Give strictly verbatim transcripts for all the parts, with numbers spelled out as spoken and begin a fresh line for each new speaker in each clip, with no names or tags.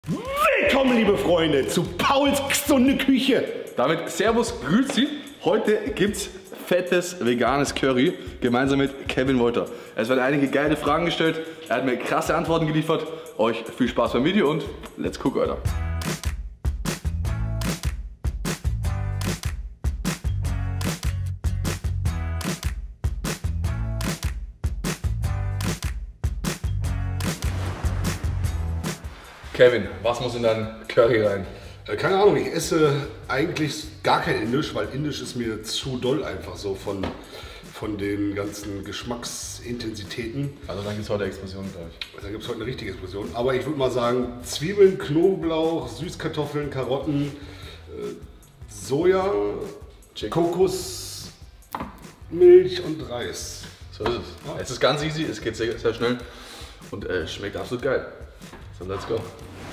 Willkommen, liebe Freunde, zu Pauls gesunde Küche.
Damit Servus, grüezi. Heute gibt's fettes veganes Curry gemeinsam mit Kevin Wolter. Es werden einige geile Fragen gestellt. Er hat mir krasse Antworten geliefert. Euch viel Spaß beim Video und let's cook, Alter. Kevin, was muss in dein Curry rein?
Keine Ahnung, ich esse eigentlich gar kein Indisch, weil Indisch ist mir zu doll einfach so von, von den ganzen Geschmacksintensitäten.
Also dann gibt es heute Explosion, glaube ich.
Da gibt es heute eine richtige Explosion. Aber ich würde mal sagen, Zwiebeln, Knoblauch, Süßkartoffeln, Karotten, äh, Soja,
Chicken.
Kokos, Milch und Reis.
So ist es. Ja. Es ist ganz easy, es geht sehr, sehr schnell und äh, schmeckt absolut geil. So, let's go.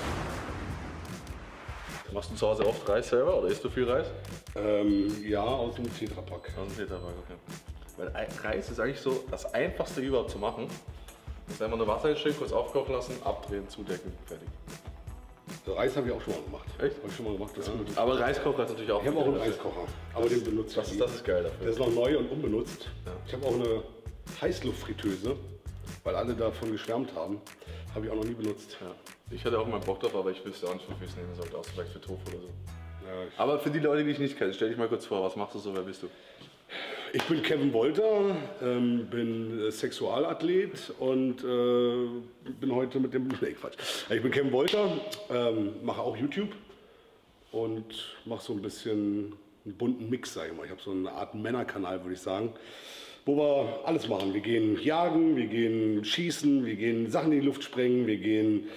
Machst du zu Hause oft Reis selber oder isst du viel Reis?
Ähm, ja, aus dem Tetrapack.
Aus dem Tetrapack, okay. Weil Reis ist eigentlich so das einfachste überhaupt zu machen. Das ist einfach nur Wasser hinstellen, kurz aufkochen lassen, abdrehen, zudecken, fertig.
So, Reis habe ich auch schon mal gemacht.
Echt?
Habe ich schon mal gemacht. Das
Ja.
ist
Aber Reiskocher ist natürlich auch.
Ich habe auch einen Reiskocher, aber den benutze ich
das,
nie.
das ist geil dafür.
Der ist noch neu und unbenutzt.
Ja.
Ich habe auch eine Heißluftfritteuse, weil alle davon geschwärmt haben. Habe ich auch noch nie benutzt.
Ja. Ich hatte auch mal Bock drauf, aber ich wüsste auch nicht, wofür ich es nehmen sollte, außer vielleicht für Tofu oder so.
Ja, ich,
Aber für die Leute, die ich nicht kenne, stell dich mal kurz vor, was machst du so, wer bist du?
ich bin Kevin Wolter, ähm, bin äh, Sexualathlet und äh, bin heute mit dem... Nee, Quatsch. Ich bin Kevin Wolter, ähm, mache auch YouTube und mache so ein bisschen einen bunten Mix, sag ich mal. Ich habe so eine Art Männerkanal, würde ich sagen, wo wir alles machen. Wir gehen jagen, wir gehen schießen, wir gehen Sachen in die Luft sprengen, wir gehen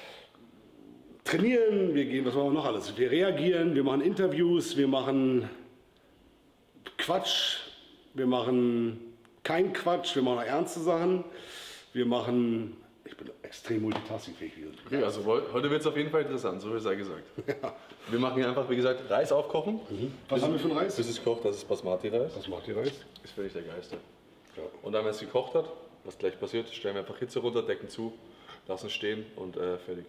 trainieren, wir gehen, was machen wir noch alles? Wir reagieren, wir machen Interviews, wir machen Quatsch, wir machen kein Quatsch, wir machen auch ernste Sachen, wir machen, ich bin extrem multitaskingfähig.
Okay, also heute wird es auf jeden Fall interessant, so sei gesagt.
Ja.
Wir machen hier einfach, wie gesagt, Reis aufkochen.
Mhm. Was haben wir für einen Reis?
Bis es kocht, das ist Basmati-Reis.
Was macht die Reis?
Ist für mich der geilste.
Ja.
Und dann, wenn es gekocht hat, was gleich passiert, stellen wir einfach Hitze runter, decken zu, lassen stehen und äh, fertig.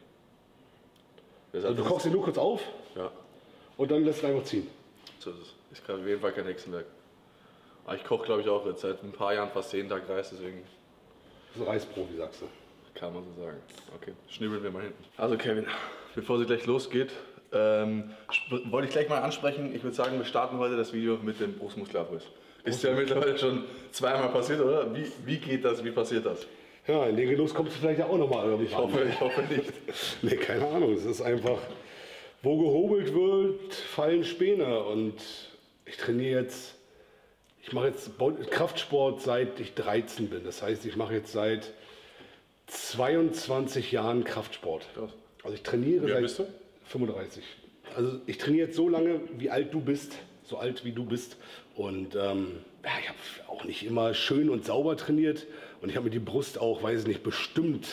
Also du kochst ihn nur kurz auf
Ja,
und dann lässt ihn einfach ziehen.
so ist es. Ist gerade auf jeden Fall kein Hexenwerk. Aber ich koche, glaube ich, auch jetzt seit ein paar Jahren fast jeden Tag Reis, deswegen
Das ist ein Reisprofi, sagst du.
kann man so sagen. Okay, schnibbeln wir mal hinten. Also Kevin, bevor es gleich losgeht, ähm, wollte ich gleich mal ansprechen. Ich würde sagen, wir starten heute das Video mit dem Brustmuskelabriss. Ist ja mittlerweile schon zweimal passiert, oder? Wie, wie geht das? Wie passiert das?
Ja, in den Genuss kommst du vielleicht ja auch nochmal irgendwann.
Ich hoffe, ich hoffe nicht.
Nee, keine Ahnung. Es ist einfach, wo gehobelt wird, fallen Späne. Und ich trainiere jetzt, ich mache jetzt Kraftsport seit ich dreizehn bin. Das heißt, ich mache jetzt seit zweiundzwanzig Jahren Kraftsport.
Krass.
Also ich trainiere
Wie alt
seit
bist du?
fünfunddreißig. Also ich trainiere jetzt so lange, wie alt du bist, so alt wie du bist. Und ähm, ja, ich habe auch nicht immer schön und sauber trainiert. Und ich habe mir die Brust auch, weiß ich nicht, bestimmt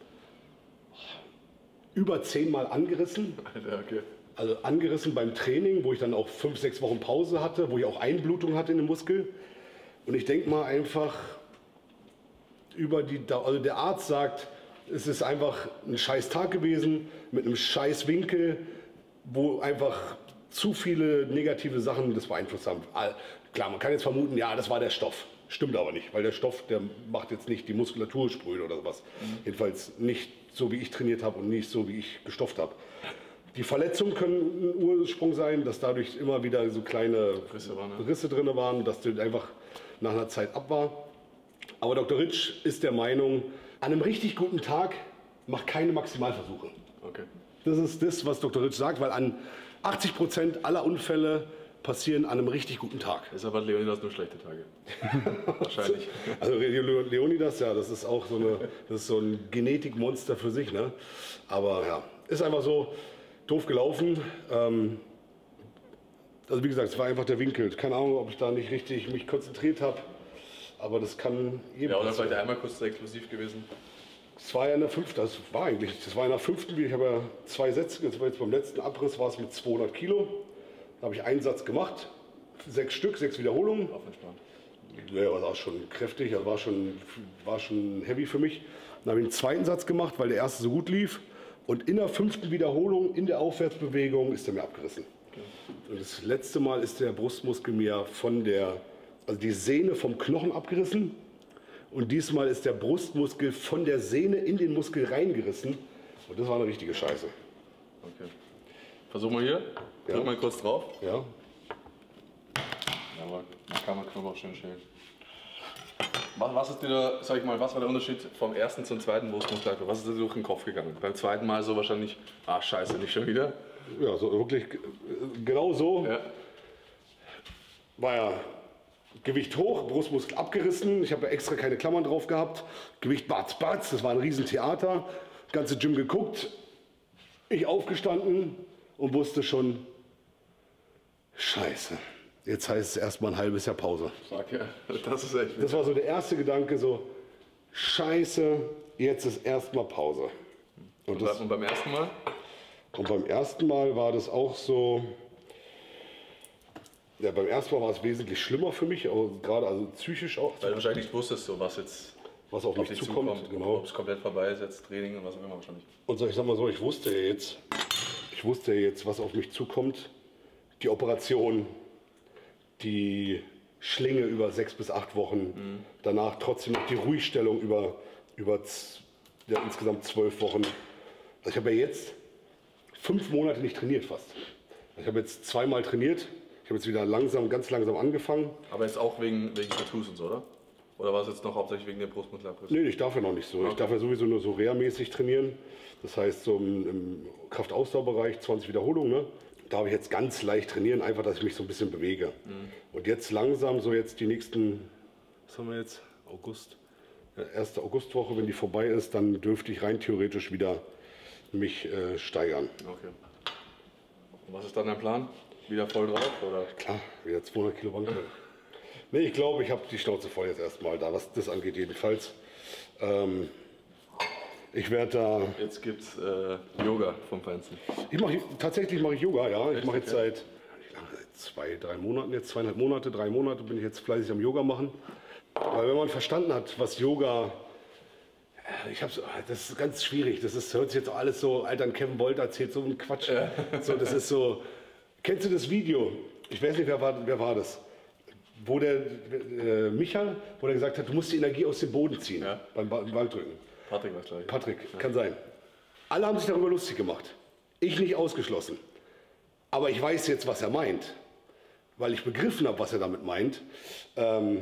über zehnmal angerissen.
Alter, okay.
Also angerissen beim Training, wo ich dann auch fünf, sechs Wochen Pause hatte, wo ich auch Einblutung hatte in den Muskel. Und ich denke mal einfach über die, Dau- also der Arzt sagt, es ist einfach ein scheiß Tag gewesen mit einem scheiß Winkel, wo einfach zu viele negative Sachen das beeinflusst haben. Ah, klar, man kann jetzt vermuten, ja, das war der Stoff. Stimmt aber nicht, weil der Stoff, der macht jetzt nicht die Muskulatur spröde oder sowas. Mhm. Jedenfalls nicht so, wie ich trainiert habe und nicht so, wie ich gestofft habe. Die Verletzungen können ein Ursprung sein, dass dadurch immer wieder so kleine
Risse waren, ne?
Risse drin waren, dass das einfach nach einer Zeit ab war. Aber Doktor Ritsch ist der Meinung, an einem richtig guten Tag mach keine Maximalversuche.
Okay.
Das ist das, was Doktor Ritsch sagt, weil an achtzig Prozent aller Unfälle passieren an einem richtig guten Tag.
Deshalb hat Leonidas nur schlechte Tage. Wahrscheinlich.
Also Leonidas, ja, das ist auch so, eine, das ist so ein Genetikmonster für sich. Ne? Aber ja, ist einfach so doof gelaufen. Ähm, also wie gesagt, es war einfach der Winkel. Keine Ahnung, ob ich da nicht richtig mich konzentriert habe. Aber das kann jedem
Ja, oder
passieren.
vielleicht einmal kurz explosiv gewesen.
Das war ja in der fünften, das war eigentlich, das war in der fünften, ich habe ja zwei Sätze, jetzt, jetzt beim letzten Abriss war es mit zweihundert Kilo. Da habe ich einen Satz gemacht, sechs Stück, sechs Wiederholungen.
Auf entspannt.
Ja, das war schon kräftig, das war schon, war schon heavy für mich. Dann habe ich einen zweiten Satz gemacht, weil der erste so gut lief. Und in der fünften Wiederholung, in der Aufwärtsbewegung, ist er mir abgerissen. Okay. Und das letzte Mal ist der Brustmuskel mir von der, also die Sehne vom Knochen abgerissen. Und diesmal ist der Brustmuskel von der Sehne in den Muskel reingerissen. Und das war eine richtige Scheiße.
Okay. Versuchen wir hier.
Ja.
Drück mal kurz drauf.
Ja.
Jawohl, da kann man Knoblauch schön schälen. Was, was ist dir da, sag ich mal, was war der Unterschied vom ersten zum zweiten Brustmuskulatur? Was ist dir durch den Kopf gegangen? Beim zweiten Mal so wahrscheinlich, ah scheiße, nicht schon wieder?
Ja, so wirklich genau so.
Ja.
War ja Gewicht hoch, Brustmuskel abgerissen. Ich habe ja extra keine Klammern drauf gehabt. Gewicht batz, batz, das war ein Riesentheater. Ganze Gym geguckt. Ich aufgestanden und wusste schon, scheiße. Jetzt heißt es erstmal ein halbes Jahr Pause.
Sag ja, das ist echt.
Das war so der erste Gedanke, so, scheiße, jetzt ist erstmal Pause. Und,
Und,
das,
und beim ersten Mal?
und beim ersten Mal war das auch so, ja, beim ersten Mal war es wesentlich schlimmer für mich, auch gerade also psychisch auch,
Weil du wahrscheinlich nicht wusstest, so, was jetzt
was auf mich
dich
zukommt.
zukommt,
Genau.
ob es komplett vorbei ist, jetzt Training und was auch immer wahrscheinlich.
Und so, ich sag mal so, ich wusste ja jetzt, ich wusste ja jetzt, was auf mich zukommt. Die Operation, die Schlinge über sechs bis acht Wochen, mhm. danach trotzdem noch die Ruhigstellung über, über z- ja, insgesamt zwölf Wochen. Also ich habe ja jetzt fünf Monate nicht trainiert fast. Ich habe jetzt zweimal trainiert. Ich habe jetzt wieder langsam, ganz langsam angefangen.
Aber jetzt auch wegen, wegen Tattoos und so, oder? Oder war es jetzt noch hauptsächlich wegen der Brustmuskelabriss?
Nee, ich darf ja noch nicht so. Ich
Okay.
darf ja sowieso nur so reha-mäßig trainieren. Das heißt, so im, im Kraftausdauerbereich zwanzig Wiederholungen, ne? Darf ich jetzt ganz leicht trainieren, einfach, dass ich mich so ein bisschen bewege. Mhm. Und jetzt langsam, so jetzt die nächsten, was haben wir jetzt? August. Ja, erste Augustwoche, wenn die vorbei ist, dann dürfte ich rein theoretisch wieder mich äh, steigern.
Okay. Und was ist dann dein Plan? Wieder voll drauf, oder?
Klar, wieder zweihundert Kilo Bankdrücken. Nee, ich glaube, ich habe die Schnauze voll jetzt erstmal da, was das angeht jedenfalls. Ähm, ich werde da...
Jetzt gibt's äh, Yoga vom Feinsten.
Ich mache tatsächlich mache ich Yoga, ja. Ich
Echt?
mache jetzt
Okay.
seit, wie lange, seit zwei, drei Monaten, jetzt zweieinhalb Monate, drei Monate bin ich jetzt fleißig am Yoga machen. Weil wenn man verstanden hat, was Yoga, ich hab's, das ist ganz schwierig. Das ist, hört sich jetzt alles so, Alter, ein Kevin Wolter erzählt so einen Quatsch. Ja. So, das ist so. Kennst du das Video? Ich weiß nicht, wer war, wer war das? Wo der äh, Micha, wo der gesagt hat, du musst die Energie aus dem Boden ziehen
Ja.
beim, Ba- beim Bankdrücken.
Patrick was gleich.
Patrick, kann sein. Alle haben sich darüber lustig gemacht. Ich nicht ausgeschlossen. Aber ich weiß jetzt, was er meint. Weil ich begriffen habe, was er damit meint. Ähm,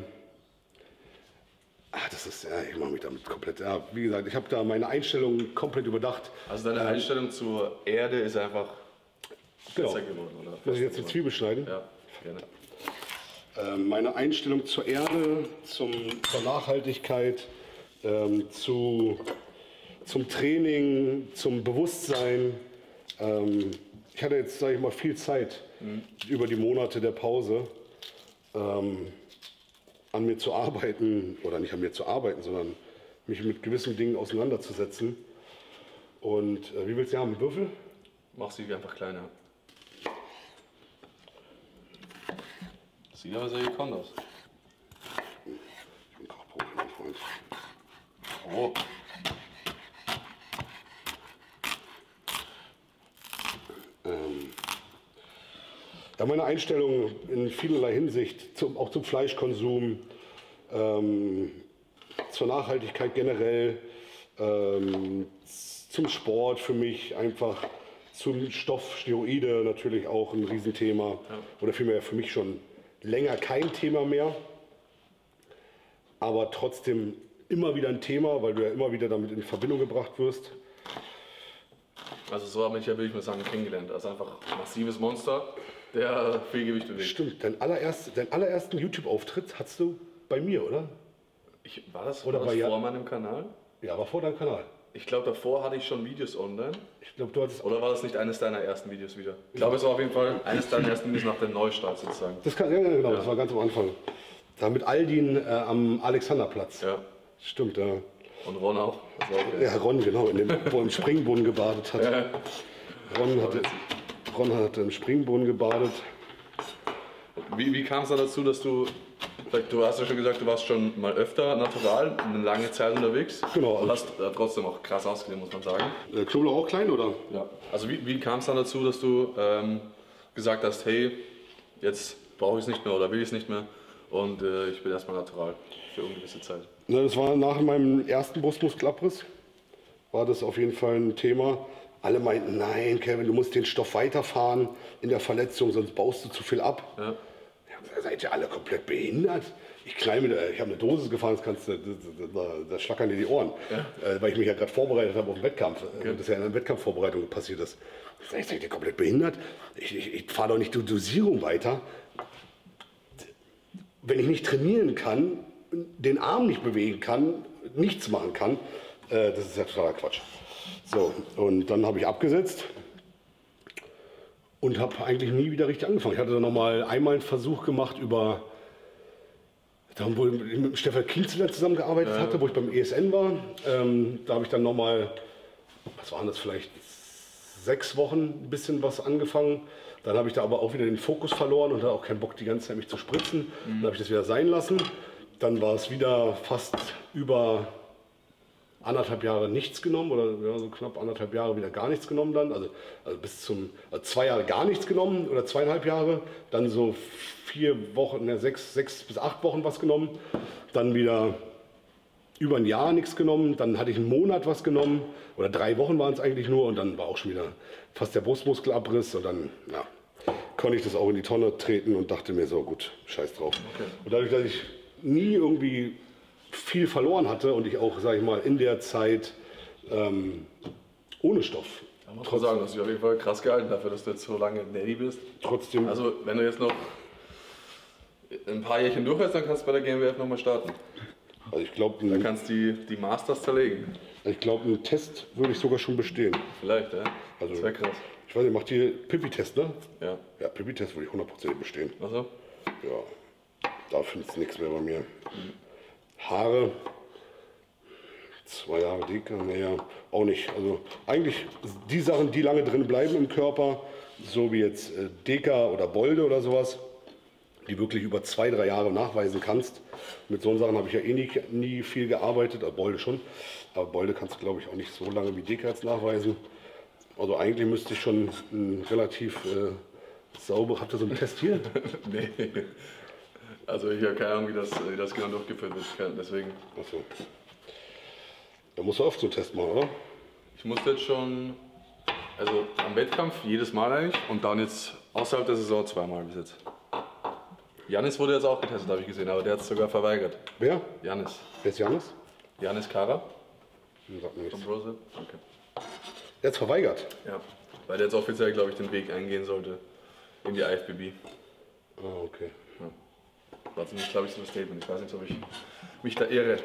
ach, das ist, ja, ich mache mich damit komplett, ja, wie gesagt, ich habe da meine Einstellung komplett überdacht.
Also deine
Ähm,
Einstellung zur Erde ist einfach
Genau.
besser geworden, oder?
Muss ich jetzt die Zwiebel schneiden?
Ja, gerne.
Ähm, meine Einstellung zur Erde, zum, zur Nachhaltigkeit, ähm, zu, zum Training, zum Bewusstsein. Ähm, ich hatte jetzt, sage ich mal, viel Zeit mhm. über die Monate der Pause ähm, an mir zu arbeiten, oder nicht an mir zu arbeiten, sondern mich mit gewissen Dingen auseinanderzusetzen. Und äh, wie willst du haben, einen Würfel?
Mach sie einfach kleiner. Sieht aber sehr gekonnt aus.
Ich bin Kochprofi, mein Freund.
Oh.
Ähm, ja, meine Einstellung in vielerlei Hinsicht, zum, auch zum Fleischkonsum, ähm, zur Nachhaltigkeit generell, ähm, zum Sport für mich einfach, zum Stoff Steroide natürlich auch ein Riesenthema. Ja. Oder vielmehr für mich schon länger kein Thema mehr, aber trotzdem immer wieder ein Thema, weil du ja immer wieder damit in Verbindung gebracht wirst.
Also so habe ich ja, würde ich mal sagen, kennengelernt. Also einfach ein massives Monster, der viel Gewicht bewegt.
Stimmt, dein allererst, deinen allerersten YouTube-Auftritt hattest du bei mir, oder?
Ich, war das,
Oder
war das
bei
vor
Ja-
meinem Kanal?
Ja, aber vor deinem Kanal.
Ich glaube, davor hatte ich schon Videos online.
Ich glaube, du hattest.
Oder war das nicht eines deiner ersten Videos wieder? Ich glaube, es war auf jeden Fall eines deiner ersten Videos nach dem Neustart sozusagen.
Das kann, ja, ja, genau, das war ganz am Anfang. Da mit Aldin äh, am Alexanderplatz.
Ja.
Stimmt, ja.
Und Ron auch. Das war auch
Ja, Ron, genau, in dem, wo er im Springbrunnen gebadet hat.
ja.
Ron, hatte, Ron hatte im Springbrunnen gebadet.
Wie, wie kam es dann dazu, dass du Du hast ja schon gesagt, du warst schon mal öfter natural, eine lange Zeit unterwegs.
Genau.
Und hast äh, trotzdem auch krass ausgesehen, muss man sagen.
Äh, Knoblauch auch klein, oder?
Ja. Also wie, wie kam es dann dazu, dass du ähm, gesagt hast, hey, jetzt brauche ich es nicht mehr oder will ich es nicht mehr und äh, ich bin erstmal natural für eine gewisse Zeit?
Na, das war nach meinem ersten Brustmuskelabriss, war das auf jeden Fall ein Thema. Alle meinten, nein Kevin, du musst den Stoff weiterfahren in der Verletzung, sonst baust du zu viel ab.
Ja.
Ja, seid ihr alle komplett behindert? Ich knall mit, ich habe eine Dosis gefahren, das kannst du, da, da, da schlackern dir die Ohren, ja. äh, weil ich mich ja gerade vorbereitet habe auf den Wettkampf. Okay. Das ist ja in der Wettkampfvorbereitung passiert ist. Ich seid ihr komplett behindert? Ich, ich, ich fahre doch nicht die Dosierung weiter. Wenn ich nicht trainieren kann, den Arm nicht bewegen kann, nichts machen kann, äh, das ist ja totaler Quatsch. So, und dann habe ich abgesetzt und habe eigentlich nie wieder richtig angefangen. Ich hatte dann noch mal einmal einen Versuch gemacht über, da wo ich mit Stefan Kienzler zusammengearbeitet ja. hatte, wo ich beim E S N war. Ähm, da habe ich dann noch mal, was waren das, vielleicht sechs Wochen ein bisschen was angefangen. Dann habe ich da aber auch wieder den Fokus verloren und hatte auch keinen Bock, die ganze Zeit mich zu spritzen. Mhm. Dann habe ich das wieder sein lassen. Dann war es wieder fast über anderthalb Jahre nichts genommen oder ja, so knapp anderthalb Jahre wieder gar nichts genommen dann. Also, also bis zum also zwei Jahre gar nichts genommen oder zweieinhalb Jahre. Dann so vier Wochen, ne, sechs, sechs bis acht Wochen was genommen. Dann wieder über ein Jahr nichts genommen. Dann hatte ich einen Monat was genommen oder drei Wochen waren es eigentlich nur und dann war auch schon wieder fast der Brustmuskelabriss und dann ja, konnte ich das auch in die Tonne treten und dachte mir so, gut, scheiß drauf. Okay. Und dadurch, dass ich nie irgendwie viel verloren hatte und ich auch, sage ich mal, in der Zeit ähm, ohne Stoff.
Da muss man sagen, dass du auf jeden Fall krass gehalten dafür, dass du jetzt so lange Nelly bist.
Trotzdem.
Also wenn du jetzt noch ein paar Jährchen durch hast, dann kannst du bei der G M W F nochmal starten.
Also ich glaube,
dann kannst du die, die Masters zerlegen.
Ich glaube, einen Test würde ich sogar schon bestehen.
Vielleicht, ja.
Also,
das wäre krass.
Ich weiß nicht, macht ihr Pipi-Test, ne?
Ja.
Ja, Pipi-Test würde ich hundertprozentig bestehen.
Ach so?
Ja, da findest du nichts mehr bei mir. Mhm. Haare, zwei Jahre dicker, naja, auch nicht. Also eigentlich die Sachen, die lange drin bleiben im Körper, so wie jetzt äh, Deka oder Bolde oder sowas, die wirklich über zwei, drei Jahre nachweisen kannst. Mit so Sachen habe ich ja eh nie, nie viel gearbeitet, aber Bolde schon. Aber Bolde kannst du, glaube ich, auch nicht so lange wie Deka jetzt nachweisen. Also eigentlich müsste ich schon ein relativ äh, sauber. Habt ihr so einen Test hier?
Nee. Also ich habe keine Ahnung, wie das, wie das genau durchgeführt wird, deswegen.
Achso. Da musst du oft so einen Test machen, oder?
Ich musste jetzt schon, also am Wettkampf jedes Mal eigentlich und dann jetzt außerhalb der Saison zweimal bis jetzt. Janis wurde jetzt auch getestet, habe ich gesehen, aber der hat es sogar verweigert.
Wer?
Janis.
Wer ist Janis?
Janis Kara.
Sagt mir nichts.
Von Brose. Okay.
Der hat es verweigert?
Ja, weil der jetzt offiziell, glaube ich, den Weg eingehen sollte in die I F B B.
Ah, okay.
Ja. War ziemlich, glaube ich, so ein Statement. Ich weiß nicht, ob ich mich da irre.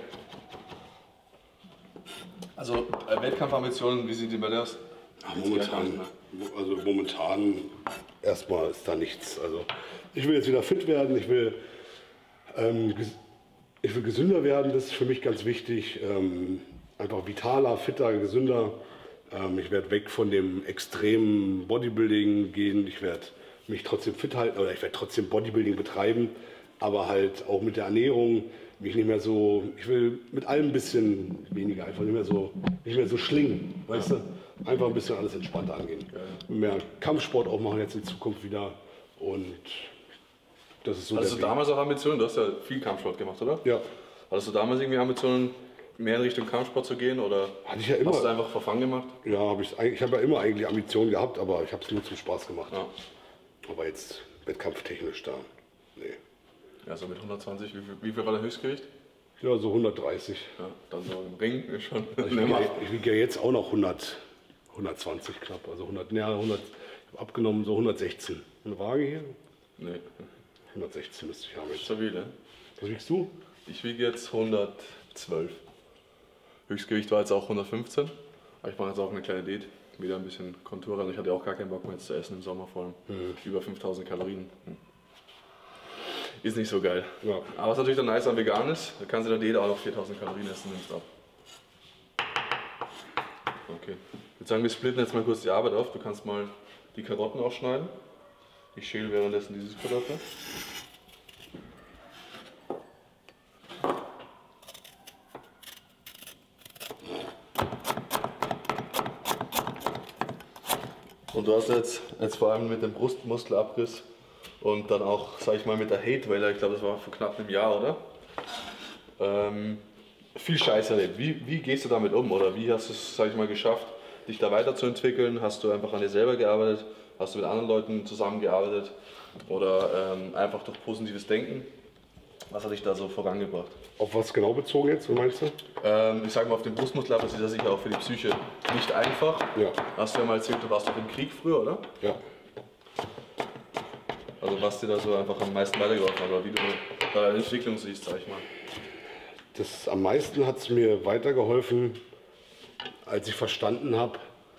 Also äh, Wettkampfambitionen, wie sieht die bei dir aus?
Ja, momentan, also momentan erstmal ist da nichts. Also ich will jetzt wieder fit werden, ich will, ähm, ich will gesünder werden, das ist für mich ganz wichtig. Ähm, einfach vitaler, fitter, gesünder. Ähm, ich werde weg von dem extremen Bodybuilding gehen. Ich werde mich trotzdem fit halten oder ich werde trotzdem Bodybuilding betreiben, aber halt auch mit der Ernährung mich nicht mehr so, ich will mit allem ein bisschen weniger, einfach nicht mehr so, nicht mehr so schlingen, weißt du? Einfach ein bisschen alles entspannter angehen. Mehr Kampfsport auch machen jetzt in Zukunft wieder und das ist so.
Hattest du damals auch Ambitionen? Du hast ja viel Kampfsport gemacht, oder?
Ja.
Hattest du damals irgendwie Ambitionen, mehr in Richtung Kampfsport zu gehen oder
hatte ich ja immer,
hast du einfach for fun gemacht?
Ja, habe ich, ich habe ja immer eigentlich Ambitionen gehabt, aber ich habe es nur zum Spaß gemacht.
Ja.
Aber jetzt wettkampftechnisch da, nee.
Ja, so mit hundertzwanzig, wie viel, wie viel war der Höchstgewicht?
Ja, so hundertdreißig.
Ja, dann so im Ring schon.
Also ich, wiege, ich wiege ja jetzt auch noch hundert, hundertzwanzig knapp, also hundert, ja, hundert, ich habe abgenommen so hundertsechzehn. Eine Waage hier?
Nee.
hundertsechzehn müsste ich haben jetzt.
Stabil, ne?
Was wiegst du?
Ich wiege jetzt hundertzwölf. Höchstgewicht war jetzt auch hundertfünfzehn. Aber ich mache jetzt auch eine kleine Diät. Wieder ein bisschen Kontur. Also ich hatte auch gar keinen Bock mehr jetzt zu essen im Sommer vor allem. Mhm. Über fünftausend Kalorien. Hm. Ist nicht so geil.
Ja.
Aber was natürlich dann nice an vegan ist, da kannst du in der Diät auch noch viertausend Kalorien essen, nimmst ab. Okay. Ich würde sagen, wir splitten jetzt mal kurz die Arbeit auf. Du kannst mal die Karotten aufschneiden. Ich schäle währenddessen die Süßkartoffel. Und du hast jetzt, jetzt vor allem mit dem Brustmuskelabriss und dann auch, sag ich mal, mit der Hate-Welle, ich glaube, das war vor knapp einem Jahr, oder? Ähm, viel Scheiß erlebt. Wie, wie gehst du damit um? Oder wie hast du es, sag ich mal, geschafft, dich da weiterzuentwickeln? Hast du einfach an dir selber gearbeitet? Hast du mit anderen Leuten zusammengearbeitet? Oder ähm, einfach durch positives Denken? Was hat dich da so vorangebracht?
Auf was genau bezogen jetzt, wie meinst du?
Ähm, ich sage mal, auf den Brustmuskelabriss ist das sicher auch für die Psyche nicht einfach.
Ja.
Hast du ja mal erzählt, du warst doch im Krieg früher, oder?
Ja.
Also was dir da so einfach am meisten weitergeholfen hat, oder wie du da deine Entwicklung siehst, sag ich mal.
Das, am meisten hat es mir weitergeholfen, als ich verstanden habe,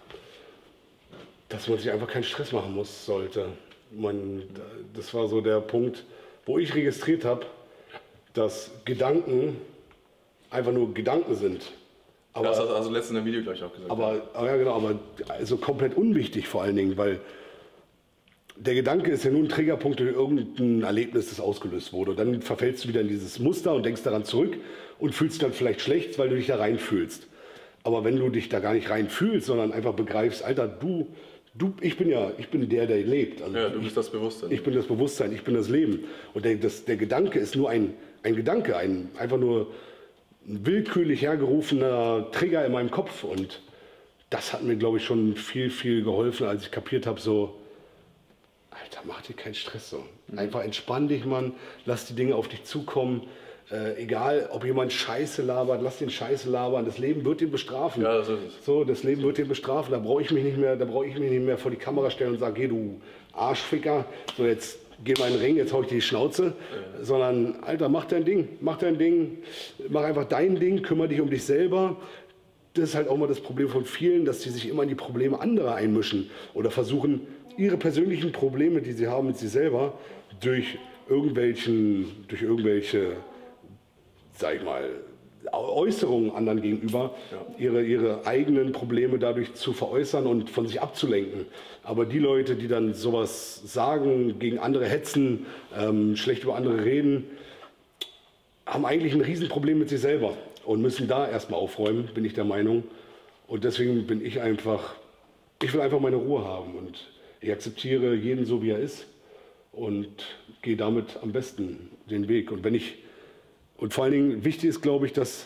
dass man sich einfach keinen Stress machen muss, sollte. Man, das war so der Punkt, wo ich registriert habe, dass Gedanken einfach nur Gedanken sind. Aber,
das hast du also letztens in dem Video gleich auch gesagt.
aber, aber ja genau, aber also komplett unwichtig vor allen Dingen, weil der Gedanke ist ja nur ein Triggerpunkt durch irgendein Erlebnis, das ausgelöst wurde. Und dann verfällst du wieder in dieses Muster und denkst daran zurück und fühlst dann vielleicht schlecht, weil du dich da reinfühlst. Aber wenn du dich da gar nicht reinfühlst, sondern einfach begreifst, Alter, du, du, ich bin ja, ich bin der, der lebt. Also
ja, du bist das Bewusstsein.
Ich bin das Bewusstsein, ich bin das Leben. Und der, das, der Gedanke ist nur ein, ein Gedanke, ein, einfach nur ein willkürlich hergerufener Trigger in meinem Kopf. Und das hat mir, glaube ich, schon viel, viel geholfen, als ich kapiert habe, so, Alter, mach dir keinen Stress so. Einfach entspann dich, Mann, lass die Dinge auf dich zukommen. Äh, egal, ob jemand Scheiße labert, lass den Scheiße labern. Das Leben wird ihn bestrafen.
Ja, das ist es.
So, das Leben wird ihn bestrafen. Da brauche ich mich nicht mehr, da brauche ich mich nicht mehr vor die Kamera stellen und sagen, geh du Arschficker, so jetzt geh mal in den Ring, jetzt hau ich dir die Schnauze. Ja. Sondern, Alter, mach dein Ding, mach dein Ding, mach einfach dein Ding, kümmere dich um dich selber. Das ist halt auch mal das Problem von vielen, dass sie sich immer in die Probleme anderer einmischen oder versuchen, ihre persönlichen Probleme, die sie haben mit sich selber, durch irgendwelchen, durch irgendwelche, sag ich mal, Äußerungen anderen gegenüber, ja. ihre, ihre eigenen Probleme dadurch zu veräußern und von sich abzulenken. Aber die Leute, die dann sowas sagen, gegen andere hetzen, ähm, schlecht über andere reden, haben eigentlich ein Riesenproblem mit sich selber und müssen da erstmal aufräumen, bin ich der Meinung. Und deswegen bin ich einfach, ich will einfach meine Ruhe haben und ich akzeptiere jeden so, wie er ist und gehe damit am besten den Weg. Und wenn ich, und vor allen Dingen wichtig ist, glaube ich, dass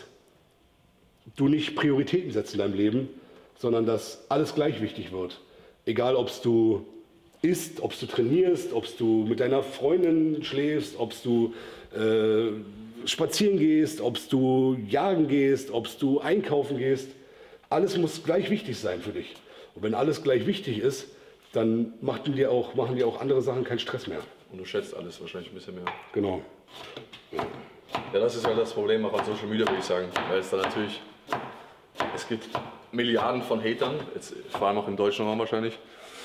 du nicht Prioritäten setzt in deinem Leben, sondern dass alles gleich wichtig wird. Egal, ob du isst, ob du trainierst, ob du mit deiner Freundin schläfst, ob du äh, spazieren gehst, ob du jagen gehst, ob du einkaufen gehst. Alles muss gleich wichtig sein für dich. Und wenn alles gleich wichtig ist, dann machen dir auch, machen dir auch andere Sachen keinen Stress mehr.
Und du schätzt alles wahrscheinlich ein bisschen mehr.
Genau.
Ja, ja, das ist halt das Problem auch an Social Media, würde ich sagen. Weil es da natürlich, es gibt Milliarden von Hatern, jetzt, vor allem auch im deutschen Raum wahrscheinlich,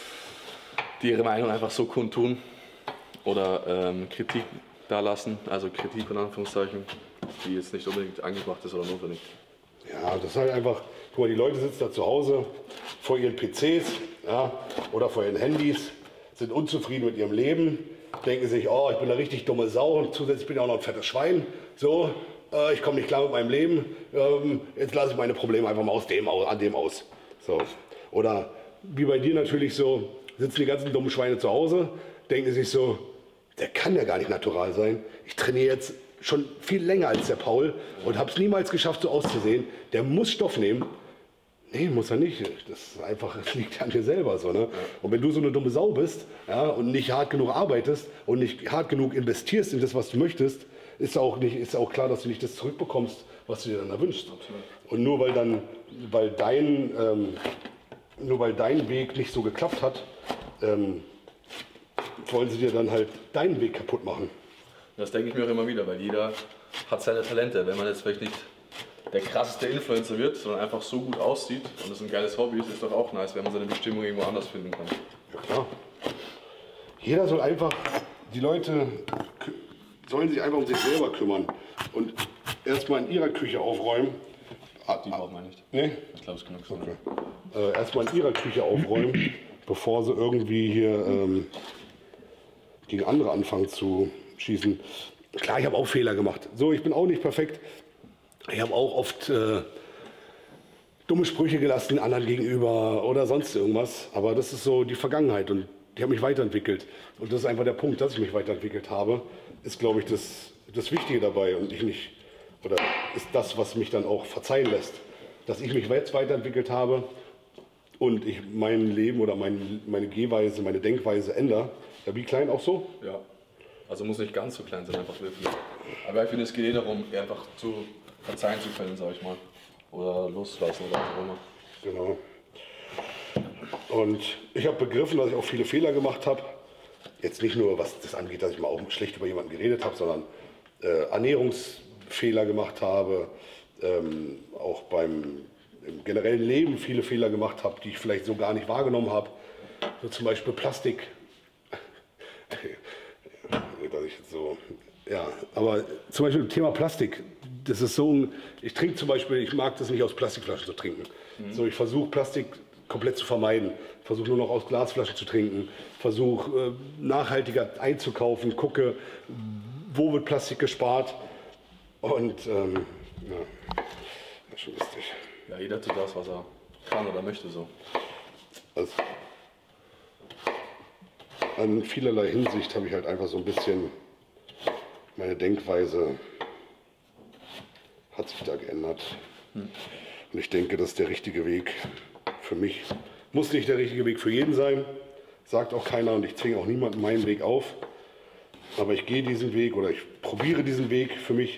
die ihre Meinung einfach so kundtun oder ähm, Kritik da lassen, also Kritik in Anführungszeichen, die jetzt nicht unbedingt angebracht ist oder notwendig.
Ja, das ist halt einfach, guck mal, die Leute sitzen da zu Hause vor ihren P Cs, ja, oder vor ihren Handys, sind unzufrieden mit ihrem Leben, denken sich, oh, ich bin eine richtig dumme Sau und zusätzlich bin ich auch noch ein fettes Schwein. So, äh, ich komme nicht klar mit meinem Leben, ähm, jetzt lasse ich meine Probleme einfach mal aus dem, an dem aus. So. Oder wie bei dir natürlich so, sitzen die ganzen dummen Schweine zu Hause, denken sich so, der kann ja gar nicht natural sein. Ich trainiere jetzt schon viel länger als der Paul und habe es niemals geschafft, so auszusehen. Der muss Stoff nehmen. Nee, muss er nicht. Das ist einfach, das liegt an dir selber so, ne? Ja. Und wenn du so eine dumme Sau bist, ja, und nicht hart genug arbeitest und nicht hart genug investierst in das, was du möchtest, ist auch nicht, ist auch klar, dass du nicht das zurückbekommst, was du dir dann erwünschst. Absolut. Und nur weil dann, weil dein, ähm, nur weil dein Weg nicht so geklappt hat, ähm, wollen sie dir dann halt deinen Weg kaputt machen.
Das denke ich mir auch immer wieder, weil jeder hat seine Talente. Wenn man jetzt vielleicht nicht der krasseste Influencer wird, sondern einfach so gut aussieht und das ein geiles Hobby ist, ist doch auch nice, wenn man seine Bestimmung irgendwo anders finden kann.
Ja klar. Jeder soll einfach, die Leute sollen sich einfach um sich selber kümmern und erstmal in ihrer Küche aufräumen.
Die braucht man nicht.
Nee?
Ich glaube, es ist genug.
Okay. Äh, erstmal in ihrer Küche aufräumen, bevor sie irgendwie hier ähm, gegen andere anfangen zu schießen. Klar, ich habe auch Fehler gemacht. So, ich bin auch nicht perfekt. Ich habe auch oft äh, dumme Sprüche gelassen anderen gegenüber oder sonst irgendwas. Aber das ist so die Vergangenheit und die hat mich weiterentwickelt. Und das ist einfach der Punkt, dass ich mich weiterentwickelt habe, ist, glaube ich, das, das Wichtige dabei und ich nicht, oder ist das, was mich dann auch verzeihen lässt, dass ich mich jetzt weiterentwickelt habe und ich mein Leben oder mein, meine Gehweise, meine Denkweise ändere. Ja, wie klein auch so?
Ja. Also muss nicht ganz so klein sein, einfach wirklich. Aber ich finde, es geht eh darum, einfach zu verzeihen zu können, sag ich mal. Oder loszulassen oder was auch immer.
Genau. Und ich habe begriffen, dass ich auch viele Fehler gemacht habe. Jetzt nicht nur, was das angeht, dass ich mal auch schlecht über jemanden geredet habe, sondern äh, Ernährungsfehler gemacht habe, ähm, auch beim im generellen Leben viele Fehler gemacht habe, die ich vielleicht so gar nicht wahrgenommen habe. So zum Beispiel Plastik. dass ich jetzt so, ja, aber zum Beispiel Thema Plastik. Das ist so, ich trinke zum Beispiel, ich mag das nicht aus Plastikflaschen zu trinken. Mhm. So, ich versuche Plastik komplett zu vermeiden. Versuche nur noch aus Glasflaschen zu trinken. Versuche äh, nachhaltiger einzukaufen. Gucke, wo wird Plastik gespart. Und ähm, ja, das ist schon lustig.
Ja, jeder tut das, was er kann oder möchte so.
Also, an vielerlei Hinsicht habe ich halt einfach so ein bisschen meine Denkweise hat sich da geändert. Hm. Und ich denke, das ist der richtige Weg für mich. Muss nicht der richtige Weg für jeden sein, sagt auch keiner und ich zwinge auch niemanden meinen Weg auf. Aber ich gehe diesen Weg oder ich probiere diesen Weg für mich.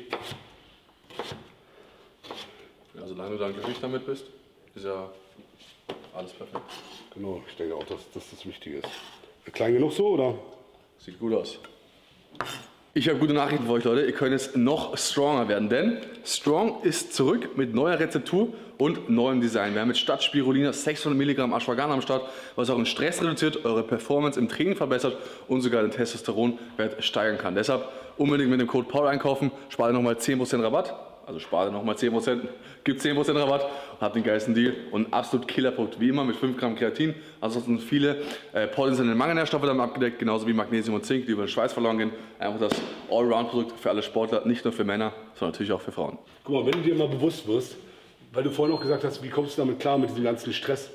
Ja, solange du dann glücklich damit bist, ist ja alles perfekt.
Genau, ich denke auch, dass, dass das Wichtige ist. Klein genug so, oder?
Sieht gut aus. Ich habe gute Nachrichten für euch, Leute. Ihr könnt jetzt noch stronger werden, denn Strong ist zurück mit neuer Rezeptur und neuem Design. Wir haben mit statt Spirulina sechshundert Milligramm Ashwagandha am Start, was euren Stress reduziert, eure Performance im Training verbessert und sogar den Testosteronwert steigern kann. Deshalb unbedingt mit dem Code Paul einkaufen, spart ihr nochmal zehn Prozent Rabatt. Also spart ihr nochmal zehn Prozent, gibt zehn Prozent Rabatt, habt den geilsten Deal und ein absolut Killerprodukt, wie immer mit fünf Gramm Kreatin. Ansonsten viele äh, potenzielle Mangelnährstoffe damit abgedeckt, genauso wie Magnesium und Zink, die über den Schweiß verloren gehen. Einfach das Allround-Produkt für alle Sportler, nicht nur für Männer, sondern natürlich auch für Frauen.
Guck mal, wenn du dir mal bewusst wirst, weil du vorhin auch gesagt hast, wie kommst du damit klar mit diesem ganzen Stress?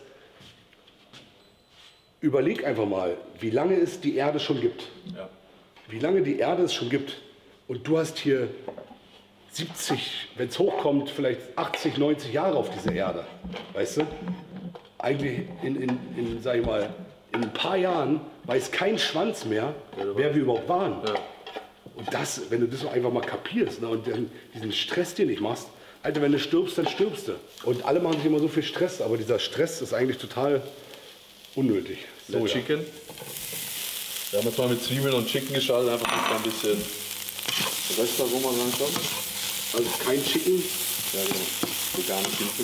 Überleg einfach mal, wie lange es die Erde schon gibt.
Ja.
Wie lange die Erde es schon gibt. Und du hast hier siebzig, wenn es hochkommt, vielleicht achtzig, neunzig Jahre auf dieser Erde. Weißt du? Eigentlich in, in, in, sag ich mal, in ein paar Jahren weiß kein Schwanz mehr, wer wir überhaupt waren.
Ja.
Und das, wenn du das so einfach mal kapierst, ne, und dann diesen Stress dir nicht machst, Alter, wenn du stirbst, dann stirbst du. Und alle machen sich immer so viel Stress, aber dieser Stress ist eigentlich total unnötig.
So, der Chicken. Wir haben jetzt mal mit Zwiebeln und Chicken geschaltet, einfach ein bisschen Röstaroma reinkommen.
Also kein Chicken.
Ja, genau. Veganes Hühnchen.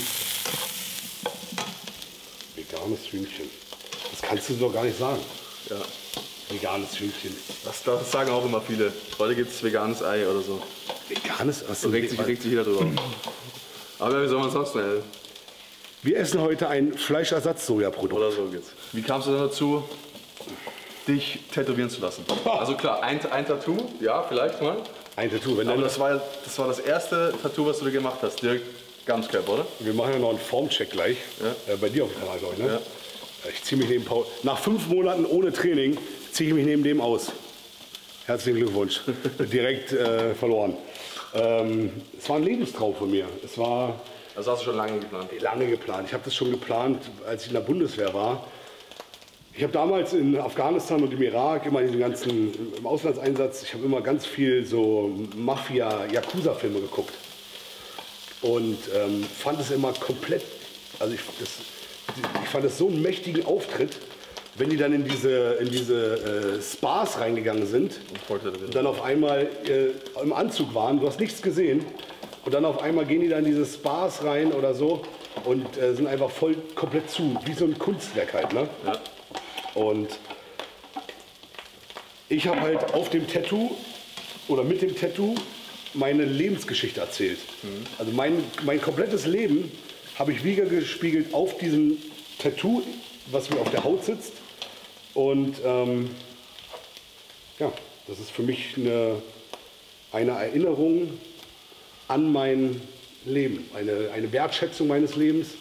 Veganes Hühnchen. Das kannst du doch gar nicht sagen.
Ja.
Veganes Hühnchen.
Das, das sagen auch immer viele. Heute gibt es veganes Ei oder so.
Veganes? Was
So regt sich, regt sich jeder drüber. Aber wie soll man sonst schnell?
Wir essen heute ein Fleischersatz-Sojaprodukt.
Oder so geht's. Wie kamst du denn dazu, dich tätowieren zu lassen? Also klar, ein, ein Tattoo, ja, vielleicht mal.
Ein Tattoo. Wenn
Aber
dann
das war, das war das erste Tattoo, was du dir gemacht hast, direkt Ganzkörper, oder?
Wir machen ja noch einen Formcheck gleich.
Ja.
Äh, bei dir auf dem Kanal, glaube ich. Ne?
Ja.
Ich ziehe mich neben Paul. Nach fünf Monaten ohne Training ziehe ich mich neben dem aus. Herzlichen Glückwunsch. Direkt äh, verloren. Ähm, es war ein Lebenstraum von mir. Es war
Das hast du schon lange geplant.
lange geplant. Ich habe das schon geplant, als ich in der Bundeswehr war. Ich habe damals in Afghanistan und im Irak immer diesen ganzen im Auslandseinsatz, ich habe immer ganz viel so Mafia-Yakuza-Filme geguckt. Und ähm, fand es immer komplett, also ich, das, ich fand es so einen mächtigen Auftritt, wenn die dann in diese, in diese äh, Spas reingegangen sind und dann auf einmal äh, im Anzug waren, du hast nichts gesehen und dann auf einmal gehen die dann in diese Spas rein oder so und äh, sind einfach voll komplett zu, wie so ein Kunstwerk halt, ne?
Ja.
Und ich habe halt auf dem Tattoo oder mit dem Tattoo meine Lebensgeschichte erzählt. Mhm. Also mein, mein komplettes Leben habe ich wiedergespiegelt auf diesem Tattoo, was mir auf der Haut sitzt. Und ähm, ja, das ist für mich eine, eine Erinnerung an mein Leben, eine, eine Wertschätzung meines Lebens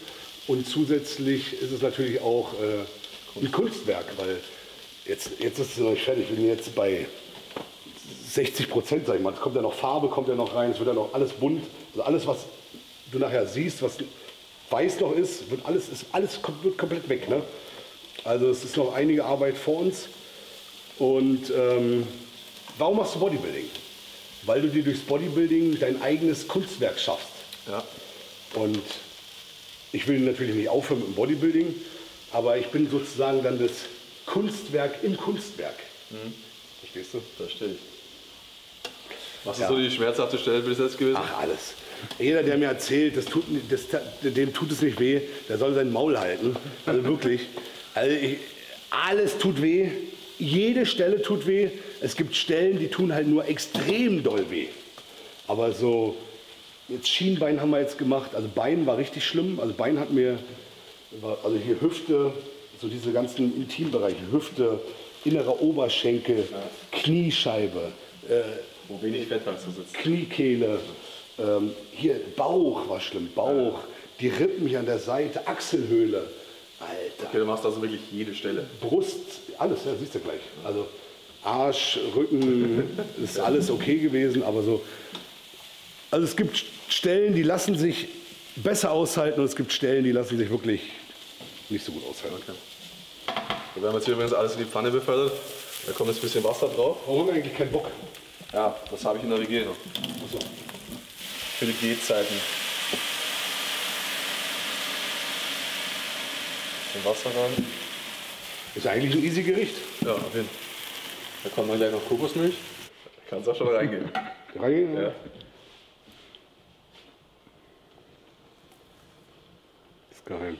Und zusätzlich ist es natürlich auch äh, ein Kunstwerk, weil jetzt, jetzt ist es noch nicht fertig. Ich bin jetzt bei sechzig Prozent, sag ich mal. Es kommt ja noch Farbe, kommt ja noch rein, es wird ja noch alles bunt. Also alles, was du nachher siehst, was weiß noch ist, wird alles, ist alles wird komplett weg. Ne? Also es ist noch einige Arbeit vor uns. Und ähm, warum machst du Bodybuilding? Weil du dir durchs Bodybuilding dein eigenes Kunstwerk schaffst.
Ja.
Und ich will natürlich nicht aufhören mit dem Bodybuilding, aber ich bin sozusagen dann das Kunstwerk im Kunstwerk.
Mhm.
Verstehst du?
Verstehe ich. Was
Ja.
ist so die schmerzhafte Stelle bis jetzt gewesen?
Ach, alles. Jeder, der mir erzählt, das tut, das, dem tut es nicht weh, der soll sein Maul halten. Also wirklich. Also ich, alles tut weh. Jede Stelle tut weh. Es gibt Stellen, die tun halt nur extrem doll weh. Aber so, jetzt Schienbein haben wir jetzt gemacht. Also Bein war richtig schlimm. Also Bein hat mir, also hier Hüfte, so diese ganzen Intimbereiche, Hüfte, innerer Oberschenkel, ja. Kniescheibe, äh,
wo wenig Fett hast du sitzt.
Kniekehle, ähm, hier Bauch war schlimm, Bauch, die Rippen hier an der Seite, Achselhöhle. Alter.
Okay, du machst also wirklich jede Stelle.
Brust, alles, ja, siehst du gleich. Also Arsch, Rücken, ist alles okay gewesen, aber so. Also es gibt Stellen, die lassen sich besser aushalten und es gibt Stellen, die lassen sich wirklich nicht so gut aushalten.
Okay. Wir haben jetzt hier übrigens alles in die Pfanne befördert. Da kommt jetzt ein bisschen Wasser drauf.
Warum haben wir eigentlich keinen Bock?
Ja, das habe ich in der W G noch.
Achso.
Für die G-Zeiten. Wasser rein.
Ist eigentlich ein easy Gericht.
Ja, auf jeden Fall. Da kommt dann gleich noch Kokosmilch. Da kannst du auch schon reingehen.
Reingehen?
Ja.
Ist geheim.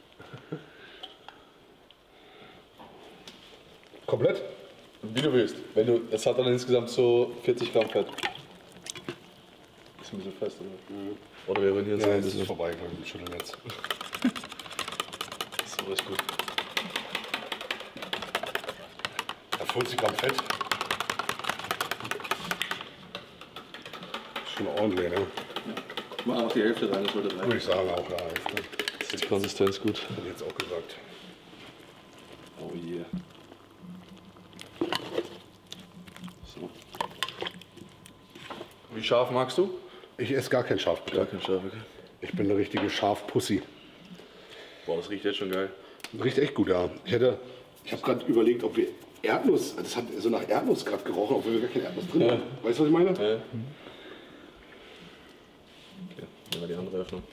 Komplett?
Wie du willst. Wenn du, es hat dann insgesamt so vierzig Gramm Fett. Ist ein bisschen fest, oder? Mhm. Oder wir rühren hier
Ja,
ein
das
bisschen.
ist vorbei, glaube ich, schütteln jetzt.
So ist gut.
vierzig Gramm Fett. Schon ordentlich, ne?
Mach auch die Hälfte rein, das würde rein.
Würde ich sagen auch, ja.
Das ist die Konsistenz gut.
Hätte ich jetzt auch gesagt.
Oh yeah. So. Wie scharf magst du?
Ich esse gar kein Schaf, bitte.
Gar kein Scharf, okay.
Ich bin eine richtige Schafpussy.
Boah, das riecht jetzt schon geil.
Riecht echt gut, ja. Ich hätte, ich habe gerade überlegt, ob wir Erdnuss, das hat so nach Erdnuss gerade gerochen, obwohl wir gar kein Erdnuss drin
Ja.
haben. Weißt du, was ich meine?
Ja. Okay, nehmen wir die andere Öffnung.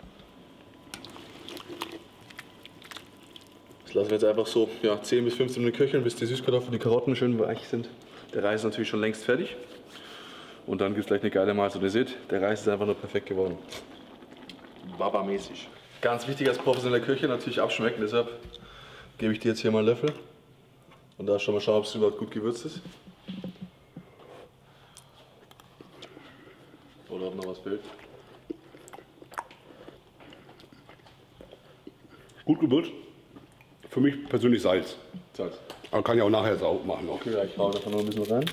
Das lassen wir jetzt einfach so ja, zehn bis fünfzehn Minuten köcheln, bis die Süßkartoffeln, die Karotten schön weich sind. Der Reis ist natürlich schon längst fertig. Und dann gibt es gleich eine geile Mahlzeit. Und ihr seht, der Reis ist einfach nur perfekt geworden. Baba-mäßig. Ganz wichtig als professioneller Köche natürlich abschmecken, deshalb gebe ich dir jetzt hier mal einen Löffel. Und da schon mal schauen, ob es überhaupt gut gewürzt ist. Oder ob noch was fehlt.
Gut gewürzt. Für mich persönlich Salz.
Salz.
Aber kann ich auch nachher sauber machen. Noch.
Okay, ja, ich hau davon noch ein bisschen rein.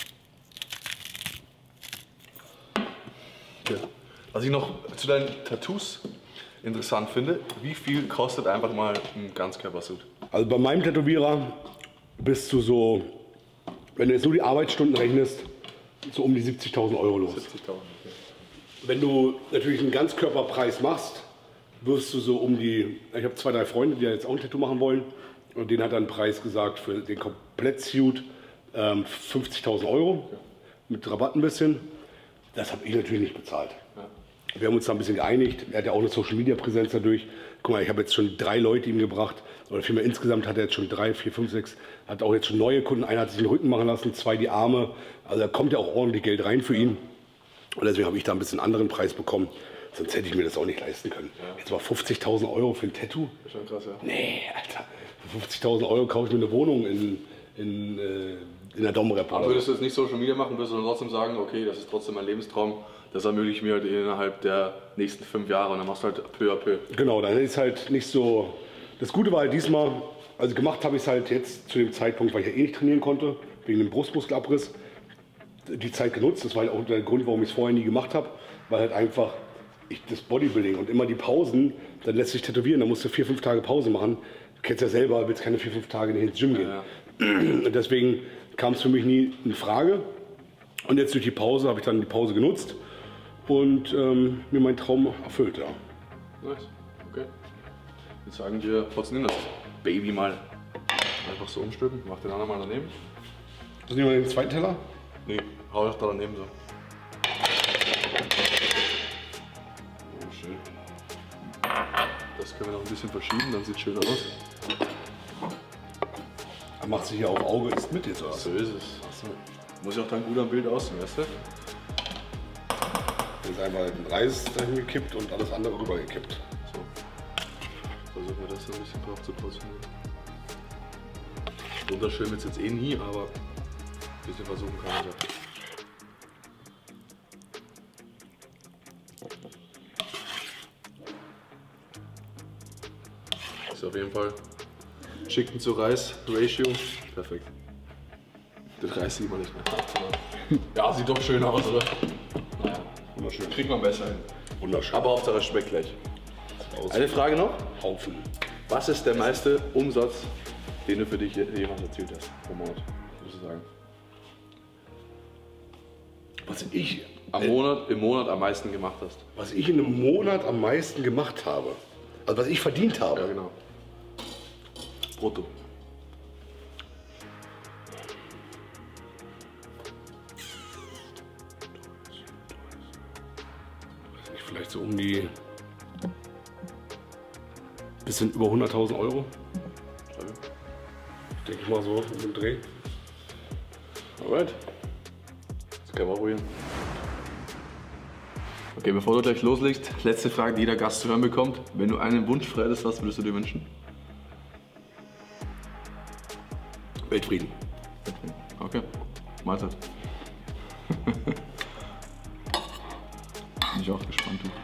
Okay. Was ich noch zu deinen Tattoos interessant finde, wie viel kostet einfach mal ein Ganzkörpersuit?
Also bei meinem Tätowierer bist du so, wenn du jetzt nur die Arbeitsstunden rechnest, so um die siebzigtausend Euro los.
siebzigtausend, okay.
Wenn du natürlich einen Ganzkörperpreis machst, wirst du so um die, ich habe zwei, drei Freunde, die jetzt auch ein Tattoo machen wollen und denen hat er einen Preis gesagt für den Komplettsuit ähm, fünfzigtausend Euro, okay. Mit Rabatt ein bisschen. Das habe ich natürlich nicht bezahlt. Ja. Wir haben uns da ein bisschen geeinigt, er hat ja auch eine Social-Media-Präsenz dadurch. Guck mal, ich habe jetzt schon drei Leute ihm gebracht, oder vielmehr insgesamt hat er jetzt schon drei, vier, fünf, sechs, hat auch jetzt schon neue Kunden. Einer hat sich den Rücken machen lassen, zwei die Arme, also da kommt ja auch ordentlich Geld rein für ihn. Und deswegen habe ich da ein bisschen anderen Preis bekommen. Sonst hätte ich mir das auch nicht leisten können. Ja. Jetzt mal fünfzigtausend Euro für ein Tattoo.
Das ist schon krass, ja.
Nee, Alter. Für fünfzigtausend Euro kaufe ich mir eine Wohnung in, in, äh, in der Domrep.
Aber würdest du jetzt nicht Social Media machen, würdest du dann trotzdem sagen, okay, das ist trotzdem mein Lebenstraum, das ermöglicht mir halt innerhalb der nächsten fünf Jahre und dann machst du halt peu à peu.
Genau, dann ist halt nicht so. Das Gute war halt diesmal, also gemacht habe ich es halt jetzt zu dem Zeitpunkt, weil ich ja eh nicht trainieren konnte, wegen dem Brustmuskelabriss. Die Zeit genutzt, das war halt auch der Grund, warum ich es vorher nie gemacht habe, weil halt einfach ich, das Bodybuilding und immer die Pausen, dann lässt sich tätowieren, dann musst du vier, fünf Tage Pause machen. Du kennst ja selber, willst keine vier, fünf Tage nicht ins Gym gehen.
Ja,
ja. Deswegen kam es für mich nie in Frage. Und jetzt durch die Pause habe ich dann die Pause genutzt und ähm, mir meinen Traum erfüllt. Ja.
Nice, okay. Jetzt sagen wir, trotzdem das Baby mal einfach so umstülpen. Mach den anderen mal daneben.
Das nehmen wir den zweiten Teller?
Nee, hau doch da daneben so. Oh, schön. Das können wir noch ein bisschen verschieben, dann sieht es schön aus.
Er macht sich ja auf Auge ist mit jetzt, oder?
So ist es. So. Muss ja auch dann gut am Bild aussehen, weißt du?
Jetzt einmal den Reis dahin gekippt und alles andere rüber gekippt.
So. Versuchen wir das so ein bisschen drauf zu positionieren. Wunderschön wird es jetzt eh nie, aber ein bisschen versuchen kann ich das. Ist auf jeden Fall Chicken zu Reis Ratio. Perfekt. Den Reis sieht man nicht mehr. Ja, sieht doch schön aus, oder? Naja,
Wunderschön.
kriegt man besser hin.
Wunderschön.
Aber Hauptsache es schmeckt gleich.
Aus
Eine Frage noch.
Haufen.
Was ist der meiste Umsatz, den du für dich jemals erzielt hast pro Monat, würdest du sagen?
Was ich,
Am Monat, im Monat am meisten gemacht hast.
was ich in einem Monat am meisten gemacht habe. Also was ich verdient habe.
Ja, genau. Brutto.
Vielleicht so um die bisschen über hunderttausend Euro. Denke ich mal so in dem Dreh.
Alright. Das können wir probieren. Okay, bevor du gleich loslegst, letzte Frage, die jeder Gast zu hören bekommt. Wenn du einen Wunsch frei hättest, was würdest du dir wünschen?
Weltfrieden.
Okay, Mahlzeit. Bin ich auch gespannt. Du.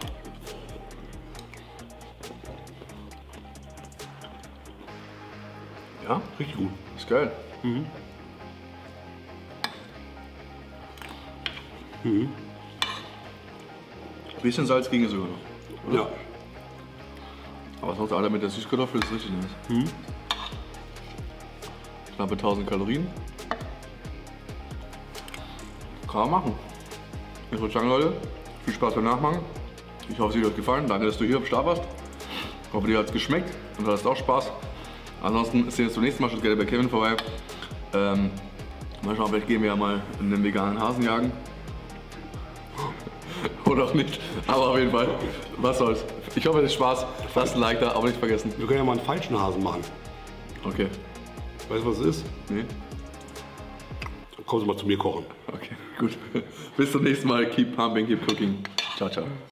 Ja,
Richtig gut.
ist geil.
Mhm. Mhm.
Bisschen Salz ging es sogar noch. Oder?
Ja.
Aber sonst alle mit der Süßkartoffel ist richtig nice.
Mhm.
Knappe tausend Kalorien. Kann man machen. Ich würde sagen, Leute, viel Spaß beim Nachmachen. Ich hoffe, es hat euch gefallen. Danke, dass du hier am Start warst. Ich hoffe, dir hat es geschmeckt und hattest auch Spaß. Ansonsten sehen wir uns zum nächsten Mal. Schaut gerne bei Kevin vorbei. Ähm, mal schauen, vielleicht gehen wir ja mal in den veganen Hasen jagen. Oder auch nicht. Aber auf jeden Fall, was soll's. Ich hoffe, es ist Spaß. Lasst ein Like da, aber nicht vergessen.
Wir können ja mal einen falschen Hasen machen.
Okay.
Weißt du, was es ist?
Nee?
Dann kommen Sie mal zu mir kochen.
Okay, gut. Bis zum nächsten Mal. Keep pumping, keep cooking. Ciao, ciao.